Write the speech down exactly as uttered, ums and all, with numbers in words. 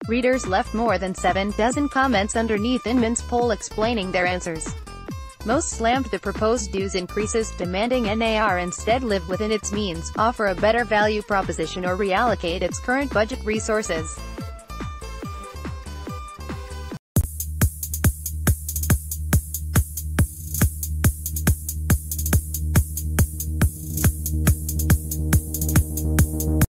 Readers left more than seven dozen comments underneath Inman's poll explaining their answers. Most slammed the proposed dues increases, demanding N A R instead live within its means, offer a better value proposition or reallocate its current budget resources.